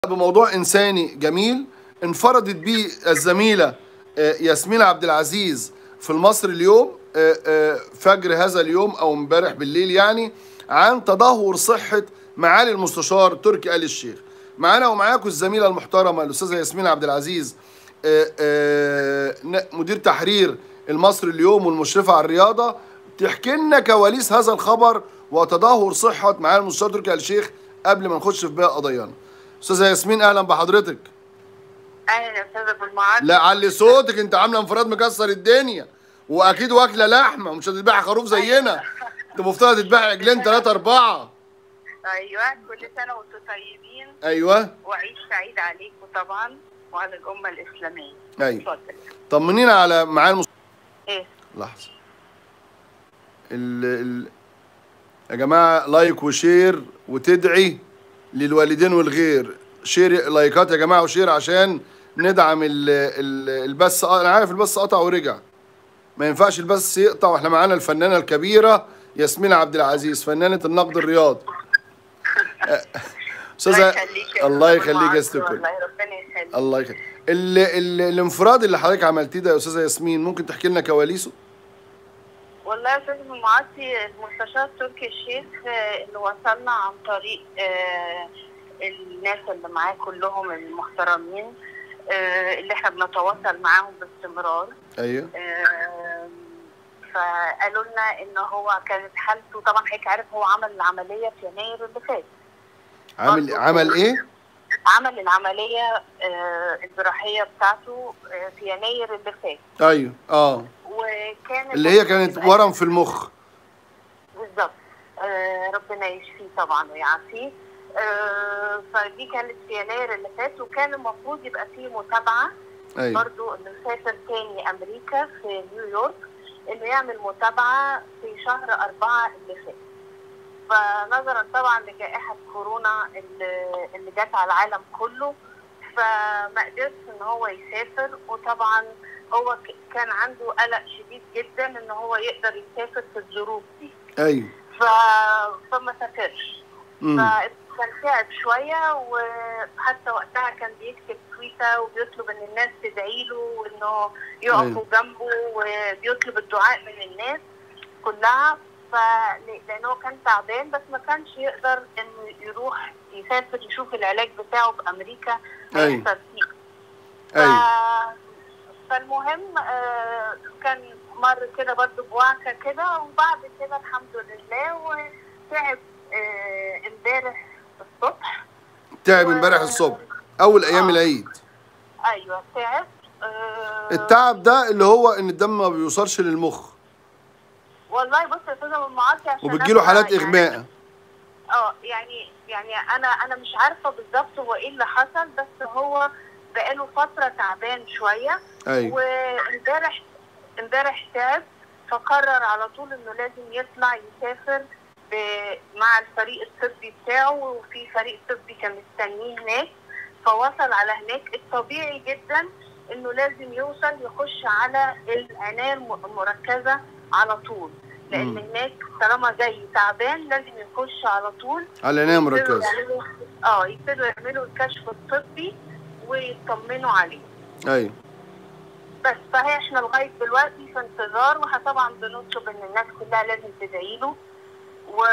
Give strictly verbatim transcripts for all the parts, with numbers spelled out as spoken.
بموضوع إنساني جميل انفردت به الزميلة ياسمين عبد العزيز في المصري اليوم فجر هذا اليوم أو امبارح بالليل يعني، عن تدهور صحة معالي المستشار تركي آل الشيخ. معانا ومعاكم الزميلة المحترمة الأستاذة ياسمين عبد العزيز، مدير تحرير المصري اليوم والمشرفة على الرياضة، تحكي لنا كواليس هذا الخبر وتدهور صحة معالي المستشار تركي آل الشيخ قبل ما نخش في باقي قضايانا. استاذه ياسمين اهلا بحضرتك. اهلا يا استاذ ابو المعاطي. لا علي صوتك، انت عامله انفراد مكسر الدنيا واكيد واكله لحمه ومش هتذبحي خروف زينا. انت مفترض تذبحي عجلين ثلاثه اربعه. ايوه كل سنه وانتم طيبين. ايوه وعيد سعيد عليكم طبعا وعلى الامه الاسلاميه. ايوه اتفضل. طمنينا على معالي المس... ايه لحظه ال... ال... يا جماعه لايك وشير وتدعي للوالدين والغير. شير لايكات يا جماعه وشير عشان ندعم ال ال البث. انا عارف البث قطع ورجع، ما ينفعش البث يقطع واحنا معانا الفنانه الكبيره ياسمين عبد العزيز فنانه النقد الرياضي. استاذه الله يخليك يا ست الكل. والله ربنا يخليك. الله يخليك. ال ال الانفراد اللي حضرتك عملتيه ده يا استاذه ياسمين ممكن تحكي لنا كواليسه؟ والله يا استاذ ابو المعاطي المستشار تركي الشيخ اللي وصلنا عن طريق آه الناس اللي معاه كلهم المحترمين آه اللي احنا بنتواصل معاهم باستمرار. ايوه آه فقالوا لنا ان هو كانت حالته، طبعا حضرتك عارف هو عمل العمليه في يناير اللي فات. عمل عمل ايه؟ عمل العمليه آه الجراحيه بتاعته آه في يناير اللي فات. ايوه اه وكانت اللي هي كانت ورم في المخ. بالظبط. آه ربنا يشفيه طبعا ويعافيه. آه فدي كانت في يناير اللي فات، وكان المفروض يبقى فيه متابعه. أيوة. برضو انه يسافر تاني امريكا في نيويورك انه يعمل متابعه في شهر أربعة اللي فات. فنظرا طبعا لجائحه كورونا اللي, اللي جت على العالم كله فما قدرش ان هو يسافر، وطبعا هو كان عنده قلق شديد جدا ان هو يقدر يسافر في الظروف دي. ايوه ف... فما سافرش. فكان تعب شويه، وحتى وقتها كان بيكتب تويته وبيطلب ان الناس تدعي له وانه يقفوا أيوه. جنبه، وبيطلب الدعاء من الناس كلها. ف لان هو كان تعبان بس ما كانش يقدر انه يروح يسافر يشوف العلاج بتاعه في امريكا هيحصل فيه. ايوه فالمهم آه كان مر كده برضه بوعكه كده، وبعد كده الحمد لله وتعب امبارح آه الصبح. تعب امبارح و... الصبح اول ايام آه. العيد. ايوه تعب. آه التعب ده اللي هو ان الدم ما بيوصلش للمخ. والله بص يا استاذ ابو المعاطي عشان وبتجيله حالات يعني اغماء. اه يعني يعني انا انا مش عارفه بالظبط هو ايه اللي حصل، بس هو بقاله فتره تعبان شويه. ايوه وامبارح امبارح تعب، فقرر على طول انه لازم يطلع يسافر مع الفريق الطبي بتاعه، وفي فريق طبي كان مستنيه هناك. فوصل على هناك. الطبيعي جدا انه لازم يوصل يخش على العنايه المركزه على طول، لان مم. هناك طالما جاي تعبان لازم يخش على طول على العنايه المركزه. اه يبتدوا يعملوا الكشف الطبي ويطمنوا عليه. ايوه بس فهي احنا لغايه دلوقتي في انتظار، وطبعا بنطلب ان الناس كلها لازم تدعي له و...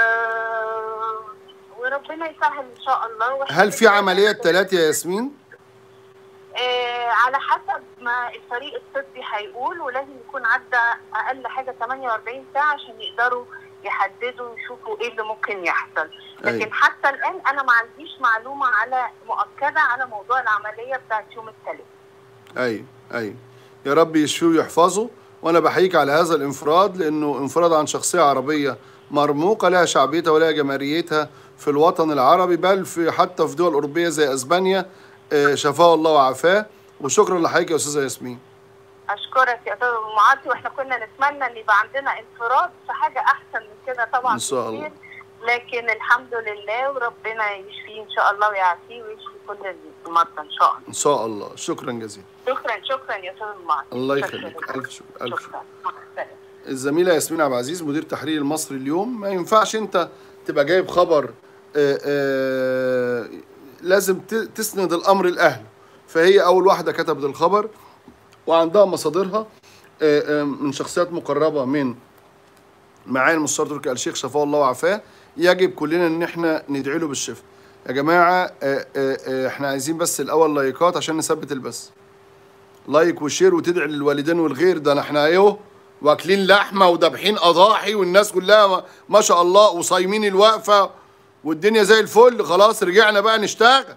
وربنا يسهل ان شاء الله. هل في عمليه ثلاث يا ياسمين؟ آه على حسب ما الفريق الطبي هيقول، ولازم يكون عدى اقل حاجه ثمانية وأربعين ساعه عشان يقدروا يحددوا يشوفوا ايه اللي ممكن يحصل. لكن أيوة. حتى الان انا ما عنديش معلومه على مؤكده على موضوع العمليه بتاعت يوم الثلاث. ايوه ايوه يا رب يشفيه ويحفظه. وانا بحييك على هذا الانفراد، لانه انفراد عن شخصيه عربيه مرموقه لها شعبيتها ولها جماهيريتها في الوطن العربي، بل في حتى في دول اوروبيه زي اسبانيا. شفاه الله وعافاه. وشكرا لحضرتك يا استاذه ياسمين. اشكرك يا استاذ ابو المعاطي، واحنا كنا نتمنى ان يبقى عندنا انفراد في حاجه احسن من كده طبعا ان شاء الله، لكن الحمد لله وربنا يشفيه ان شاء الله ويعافيه ويشفي كل المرضى ان شاء الله. ان شاء الله. شكرا جزيلا. شكرا شكرا يا استاذ ابو المعاطي. الله يخليك. الف شكر. الف شكر. الزميله ياسمين عبد العزيز مدير تحرير المصري اليوم. ما ينفعش انت تبقى جايب خبر آآ آآ لازم تسند الامر لاهله. فهي اول واحده كتبت الخبر وعندها مصادرها من شخصيات مقربه من معالي المستشار تركي آل الشيخ شفاه الله وعافاه. يجب كلنا ان احنا ندعي له بالشفاء. يا جماعه احنا عايزين بس الاول لايكات عشان نثبت البث. لايك وشير وتدعي للوالدين والغير. ده احنا اهو واكلين لحمه وذابحين اضاحي والناس كلها ما شاء الله وصايمين الوقفه والدنيا زي الفل. خلاص رجعنا بقى نشتغل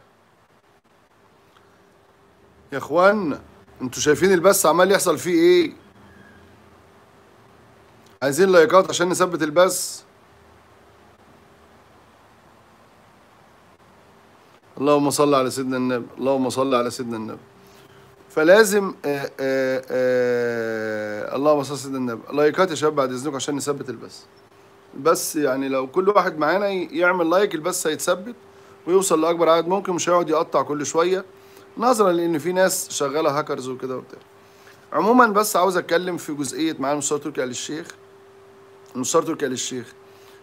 يا اخوانا. انتوا شايفين البث عمال يحصل فيه ايه؟ عايزين لايكات عشان نثبت البث. اللهم صل على سيدنا النبي، اللهم صل على سيدنا النبي. فلازم آآ آآ اللهم صل على سيدنا النبي. لايكات يا شباب بعد اذنكم عشان نثبت البث. بس يعني لو كل واحد معانا يعمل لايك البث هيتثبت ويوصل لاكبر عدد ممكن، مش هيقعد يقطع كل شويه نظرا لان في ناس شغاله هاكرز وكده وبتاع. عموما بس عاوز اتكلم في جزئيه معالي المستشار تركي آل الشيخ. المستشار تركي آل الشيخ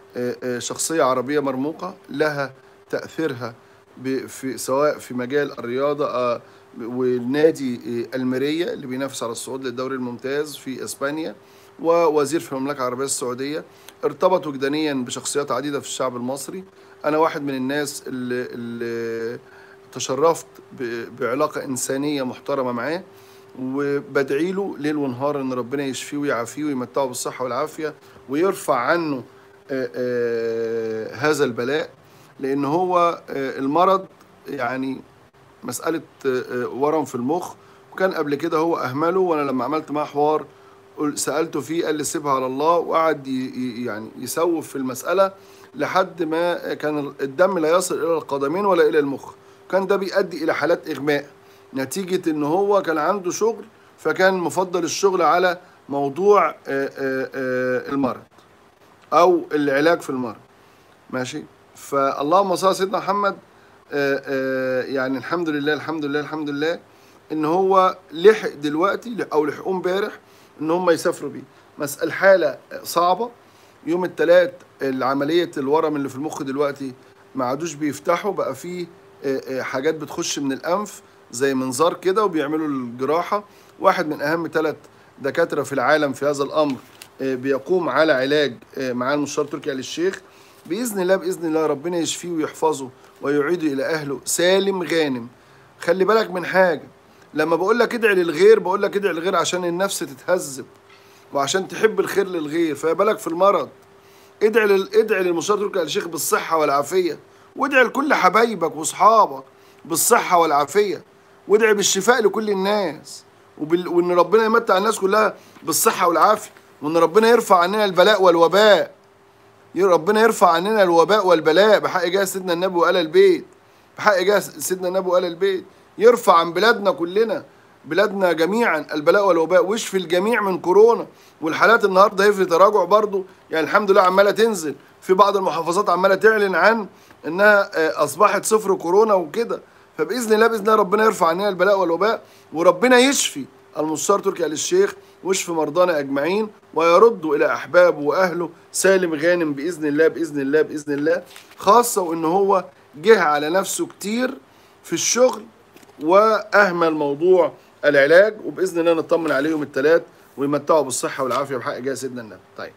شخصيه عربيه مرموقه لها تاثيرها في سواء في مجال الرياضه والنادي الميريا اللي بينافس على الصعود للدوري الممتاز في اسبانيا، ووزير في المملكه العربيه السعوديه. ارتبط وجدانيا بشخصيات عديده في الشعب المصري. انا واحد من الناس اللي, اللي تشرفت بعلاقه انسانيه محترمه معاه، وبدعي له ليل ونهار ان ربنا يشفيه ويعافيه ويمتعه بالصحه والعافيه ويرفع عنه آآ آآ هذا البلاء. لان هو المرض يعني مساله ورم في المخ، وكان قبل كده هو اهمله، وانا لما عملت معاه حوار سالته فيه قال لي سيبها على الله، وقعد يعني يسوف في المساله لحد ما كان الدم لا يصل الى القدمين ولا الى المخ. كان ده بيؤدي الى حالات اغماء نتيجه ان هو كان عنده شغل، فكان مفضل الشغل على موضوع المرض او العلاج في المرض. ماشي. فاللهم صل على سيدنا محمد. آآ آآ يعني الحمد لله الحمد لله الحمد لله ان هو لحق دلوقتي او لحقوا امبارح ان هم يسافروا بيه. مسألة حاله صعبه. يوم الثلاث العمليه الورم اللي في المخ دلوقتي ما عادوش بيفتحوا، بقى فيه حاجات بتخش من الانف زي منظار كده وبيعملوا الجراحه. واحد من اهم ثلاث دكاتره في العالم في هذا الامر بيقوم على علاج معالي المستشار تركي آل الشيخ. باذن الله باذن الله ربنا يشفيه ويحفظه ويعيده الى اهله سالم غانم. خلي بالك من حاجه، لما بقول لك ادعي للغير بقول لك ادعي للغير عشان النفس تتهذب وعشان تحب الخير للغير. فما بالك في المرض. ادعي لل... ادعي للمستشار تركي آل الشيخ بالصحه والعافيه، وادعي لكل حبايبك واصحابك بالصحه والعافيه، وادعي بالشفاء لكل الناس، وبال... وان ربنا يمتع الناس كلها بالصحه والعافيه، وان ربنا يرفع عننا البلاء والوباء. ربنا يرفع عننا الوباء والبلاء بحق جاه سيدنا النبي وآل البيت، بحق جاه سيدنا النبي وآل البيت. يرفع عن بلادنا كلنا، بلادنا جميعا البلاء والوباء، ويشفي الجميع من كورونا. والحالات النهارده هي في تراجع برضو، يعني الحمد لله عماله تنزل في بعض المحافظات، عماله تعلن عن انها اصبحت صفر كورونا وكده. فباذن الله باذن الله ربنا يرفع عننا البلاء والوباء، وربنا يشفي المستشار تركي آل الشيخ ويشفي مرضانا اجمعين، ويردوا الى احبابه واهله سالم غانم باذن الله باذن الله باذن الله. خاصه وان هو جه على نفسه كتير في الشغل واهمل موضوع العلاج، وباذن الله نطمن عليهم الثلاث ويمتعوا بالصحه والعافيه بحق جاه سيدنا النبي. طيب،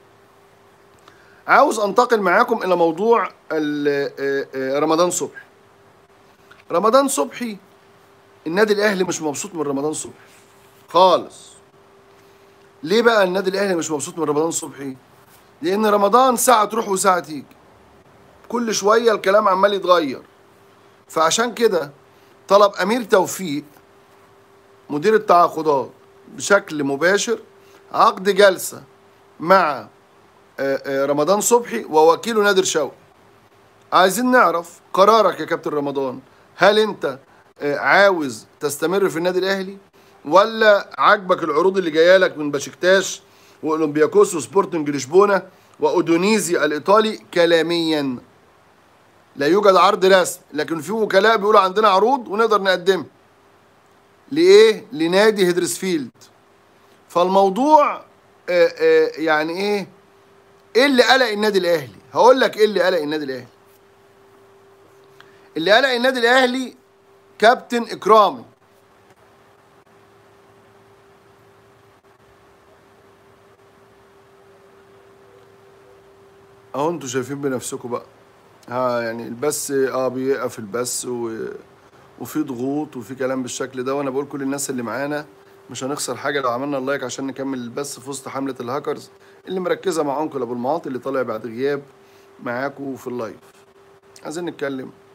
عاوز انتقل معاكم الى موضوع رمضان صبحي. رمضان صبحي النادي الاهلي مش مبسوط من رمضان صبحي خالص. ليه بقى النادي الاهلي مش مبسوط من رمضان صبحي؟ لان رمضان ساعه تروح وساعه تيجي، كل شويه الكلام عمال يتغير. فعشان كده طلب امير توفيق مدير التعاقدات بشكل مباشر عقد جلسه مع رمضان صبحي ووكيله نادر شوقي. عايزين نعرف قرارك يا كابتن رمضان، هل انت عاوز تستمر في النادي الاهلي ولا عاجبك العروض اللي جايه لك من بشكتاش واولمبياكوس وسبورتنج لشبونه واودونيزي الايطالي؟ كلاميا لا يوجد عرض رسمي، لكن في وكلاء بيقولوا عندنا عروض ونقدر نقدمها. لايه؟ لنادي هيدرسفيلد. فالموضوع آآ آآ يعني ايه؟ ايه اللي قلق النادي الاهلي؟ هقول لك ايه اللي قلق النادي الاهلي. اللي قلق النادي الاهلي كابتن اكرامي. اهو انتوا شايفين بنفسكم بقى. ها يعني البث اه بيقف البث و... وفي ضغوط وفي كلام بالشكل ده، وانا بقول كل الناس اللي معانا مش هنخسر حاجه لو عملنا اللايك عشان نكمل البث في وسط حمله الهاكرز اللي مركزه مع انكل ابو المعاطي اللي طالع بعد غياب معاكم في اللايف. عايزين نتكلم